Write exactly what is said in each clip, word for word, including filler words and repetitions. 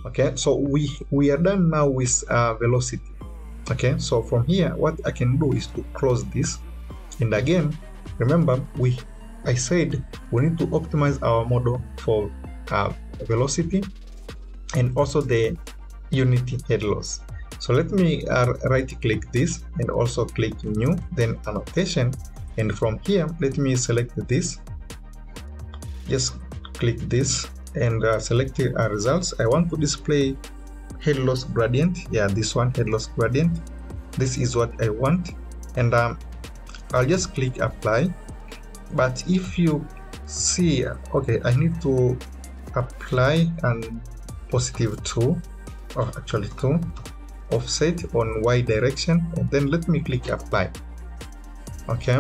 Okay, so we we are done now with uh, velocity. Okay, so from here what I can do is to close this, and again remember we I said we need to optimize our model for uh, velocity and also the unity head loss. So let me uh, right click this and also click new, then annotation, and from here let me select this, just click this and uh, select our results. I want to display head loss gradient. Yeah, this one, head loss gradient. This is what I want, and um, I'll just click apply. But if you see, okay, I need to apply and positive two, or actually two, offset on Y direction, and then let me click apply. Okay,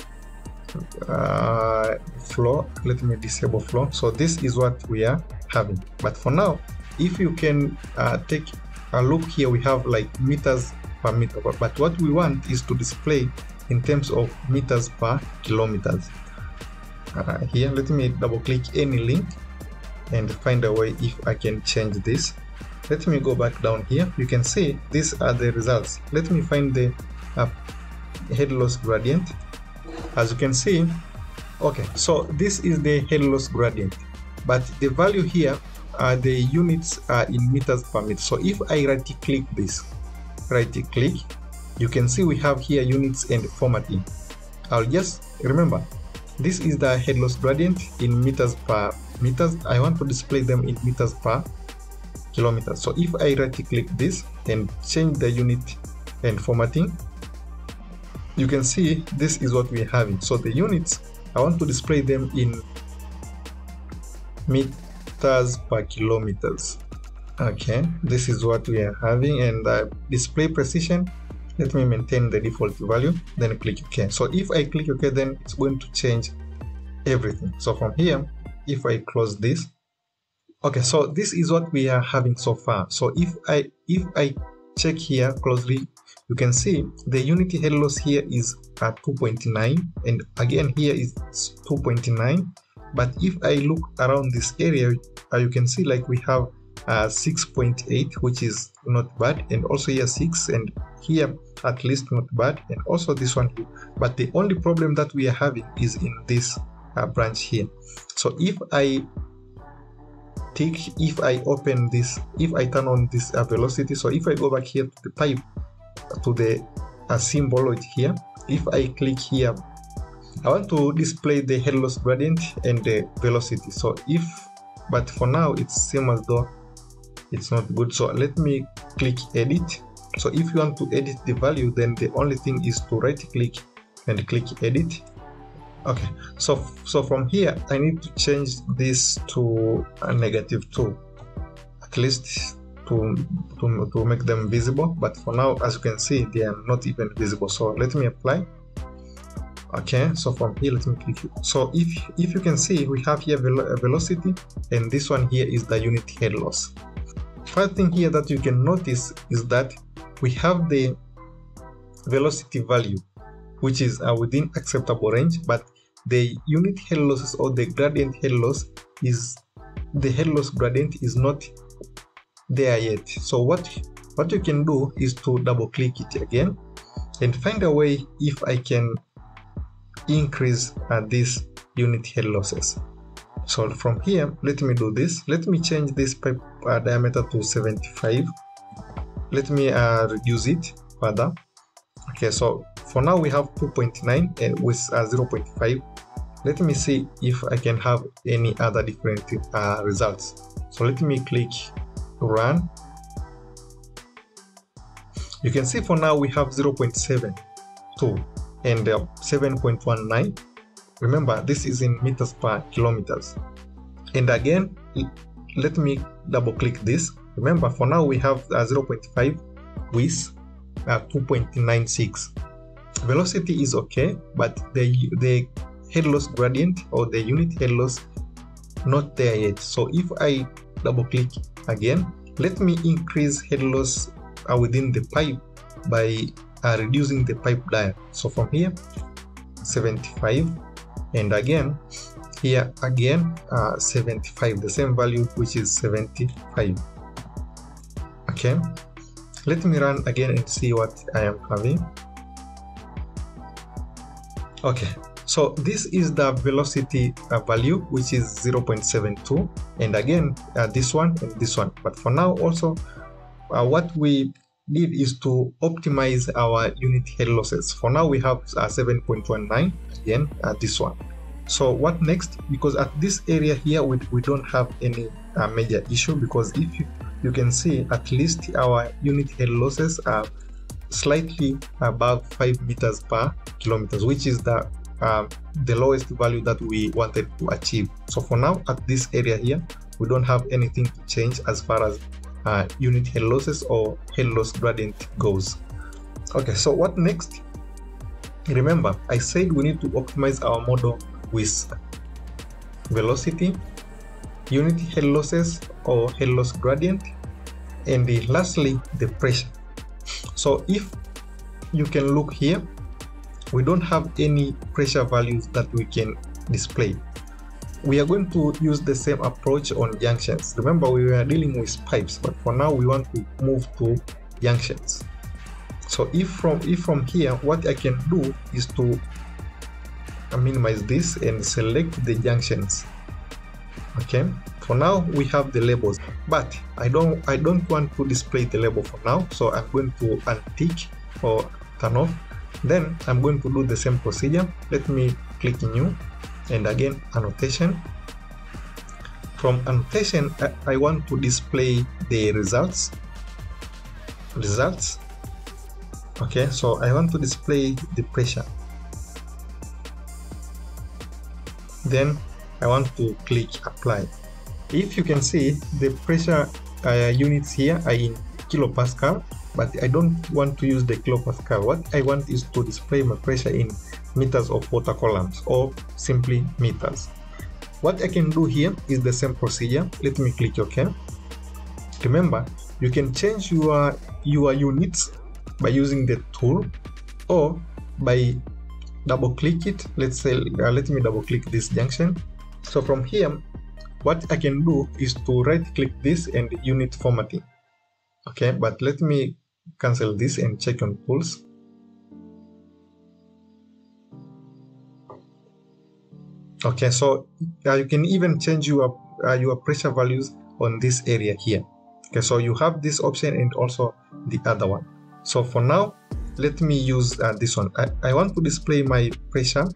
uh, flow, let me disable flow. So this is what we are having. But for now, if you can uh, take a look here, we have like meters per meter, but what we want is to display in terms of meters per kilometers. Uh, here let me double click any link and find a way if I can change this. Let me go back down here. You can see these are the results. Let me find the uh, head loss gradient. As you can see, okay, so this is the head loss gradient, but the value here are the units are in meters per meter. So if I right click this, right click, you can see we have here units and formatting. I'll just remember this is the head loss gradient in meters per meters. I want to display them in meters per kilometers. So if I right click this and change the unit and formatting, you can see this is what we're having. So the units, I want to display them in meters per kilometers. Okay, this is what we are having, and uh, display precision, let me maintain the default value, then click OK. So if I click OK, then it's going to change everything. So from here, if I close this, okay, so this is what we are having so far. So if I if I check here closely, you can see the unity head loss here is at two point nine, and again here is two point nine. But if I look around this area, uh, you can see like we have uh, six point eight, which is not bad, and also here six, and here at least not bad, and also this one here. But the only problem that we are having is in this uh, branch here. So if I take, if I open this, if I turn on this uh, velocity, so if I go back here to the pipe, to the uh, symbol here, if I click here, I want to display the head loss gradient and the velocity. So if, but for now it's same as though it's not good. So let me click edit. So if you want to edit the value, then the only thing is to right click and click edit. Okay, so so from here I need to change this to a negative two, at least to, to to make them visible. But for now, as you can see, they are not even visible. So let me apply. Okay, so from here let me click. So if if you can see, we have here velo velocity, and this one here is the unit head loss. First thing here that you can notice is that we have the velocity value, which is uh, within acceptable range, but the unit head losses or the gradient head loss is, the head loss gradient is not there yet. So what what you can do is to double click it again and find a way if I can increase uh, these unit head losses. So from here, let me do this. Let me change this pipe uh, diameter to seventy-five. Let me uh, reduce it further. Okay, so for now we have two point nine and with uh, zero point five. Let me see if I can have any other different uh, results. So let me click run. You can see for now we have zero point seven two and uh, seven point one nine. Remember, this is in meters per kilometers. And again, let me double click this. Remember, for now we have uh, zero point five with uh, two point nine six. Velocity is okay, but the the head loss gradient or the unit head loss not there yet. So if I double click again, let me increase head loss uh, within the pipe by uh, reducing the pipe diameter. So from here, seventy-five, and again here again uh, seventy-five, the same value, which is seventy-five. Okay, let me run again and see what I am having. Okay, so this is the velocity uh, value, which is zero point seven two, and again uh, this one and this one. But for now also uh, what we need is to optimize our unit head losses. For now we have uh, seven point one nine, again uh, this one. So what next? Because at this area here we, we don't have any uh, major issue, because if you, you can see at least our unit head losses are slightly above five meters per kilometers, which is the uh, the lowest value that we wanted to achieve. So for now at this area here we don't have anything to change as far as uh, unit head losses or head loss gradient goes. Okay, so what next? Remember I said we need to optimize our model with velocity, unit head losses or head loss gradient, and the, lastly the pressure. So if you can look here, we don't have any pressure values that we can display. We are going to use the same approach on junctions. Remember we were dealing with pipes, but for now we want to move to junctions. So if from if from here what I can do is to minimize this and select the junctions. Okay, for now we have the labels, but I don't I don't want to display the label for now, so I'm going to untick or turn off. Then I'm going to do the same procedure. Let me click new, and again annotation. From annotation I, I want to display the results results okay, so I want to display the pressure. Then I want to click apply. If you can see, the pressure uh, units here are in kilopascal, but I don't want to use the kilopascal. What I want is to display my pressure in meters of water columns, or simply meters. What I can do here is the same procedure. Let me click OK. Remember, you can change your your units by using the tool or by double click it. Let's say uh, let me double click this junction. So from here what I can do is to right click this and unit formatting. Okay, but let me cancel this and check on pulse. Okay, so uh, you can even change your uh, your pressure values on this area here. Okay, so you have this option and also the other one. So for now let me use uh, this one. I, I want to display my pressure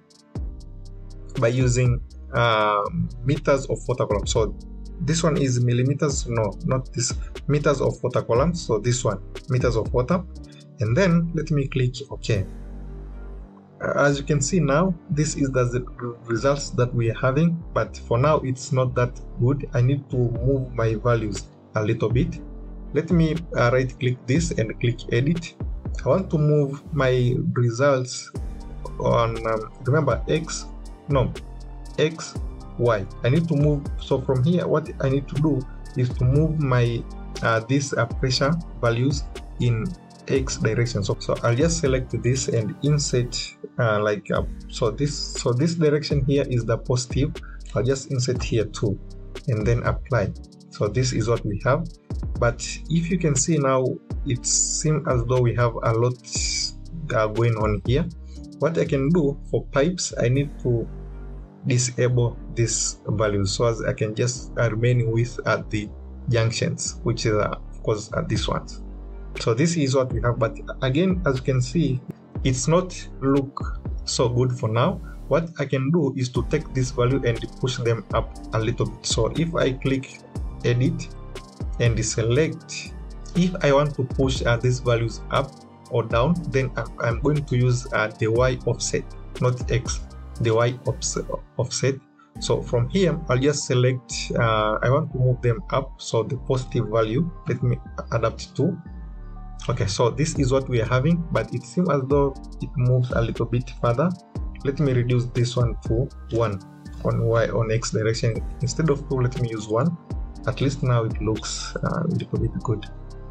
by using uh, meters of water column. So this one is millimeters, no, not this, meters of water column. So this one, meters of water, and then let me click OK. Uh, as you can see now, this is the results that we are having, but for now it's not that good. I need to move my values a little bit. Let me uh, right click this and click edit. I want to move my results on um, remember X, no, X, Y. I need to move. So from here what I need to do is to move my uh, this uh, pressure values in X direction. So, so I'll just select this and insert uh, like uh, so this so this direction here is the positive. I'll just insert here too and then apply. So this is what we have. But if you can see now, it seems as though we have a lot uh, going on here. What I can do for pipes, I need to disable this value so as I can just uh, remain with at uh, the junctions, which is uh, of course uh, this one. So this is what we have, but again, as you can see, it's not look so good for now. What I can do is to take this value and push them up a little bit. So if I click edit and select, if I want to push uh, these values up or down, then I'm going to use uh, the Y offset, not X, the Y offset. So from here I'll just select uh, I want to move them up, so the positive value, let me adapt to. Okay, so this is what we are having, but it seems as though it moves a little bit further. Let me reduce this one to one on Y on X direction instead of two. Let me use one. At least now it looks uh, a little bit good.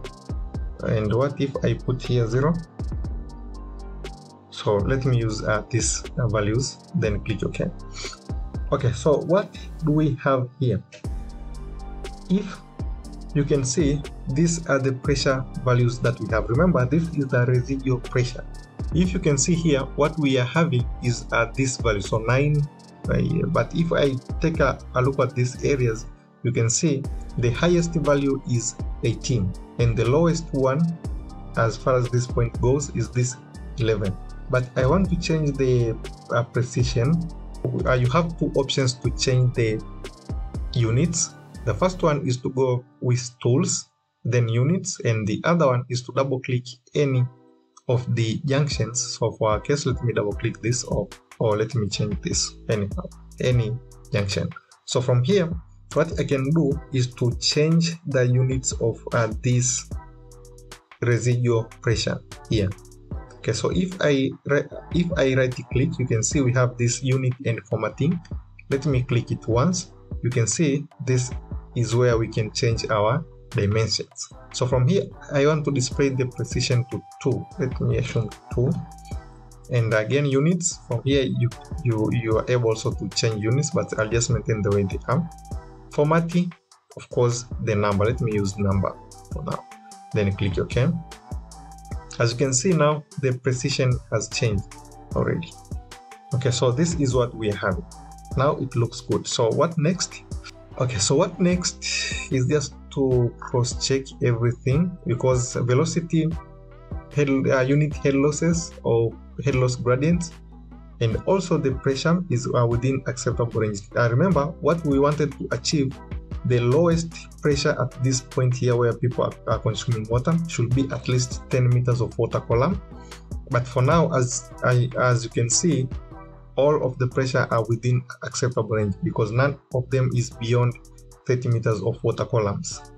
And what if I put here zero? So let me use uh, these uh, values, then click OK. Okay, so what do we have here? If you can see these are the pressure values that we have. Remember, this is the residual pressure. If you can see here, what we are having is at this value, so nine. Uh, but if I take a, a look at these areas, you can see the highest value is eighteen, and the lowest one, as far as this point goes, is this eleven. But I want to change the uh, precision. Uh, you have two options to change the units. The first one is to go with tools, then units, and the other one is to double click any of the junctions. So for our case, let me double click this, or or let me change this, any any junction. So from here, what I can do is to change the units of uh, this residual pressure here. Okay, so if I if I right click, you can see we have this unit and formatting. Let me click it once. You can see this is where we can change our dimensions. So from here, I want to display the precision to two. Let me assume two. And again, units. From here, you you you are able also to change units, but I'll just maintain the way they are. Formatting, of course, the number. Let me use number for now. Then click OK. As you can see now, the precision has changed already. Okay, so this is what we are having. Now it looks good. So what next? Okay, so what next is just to cross-check everything, because velocity, head, uh, unit head losses or head loss gradients, and also the pressure is uh, within acceptable range. Uh, remember, what we wanted to achieve, the lowest pressure at this point here where people are, are consuming water should be at least ten meters of water column. But for now, as I, as you can see, all of the pressure are within acceptable range, because none of them is beyond thirty meters of water columns.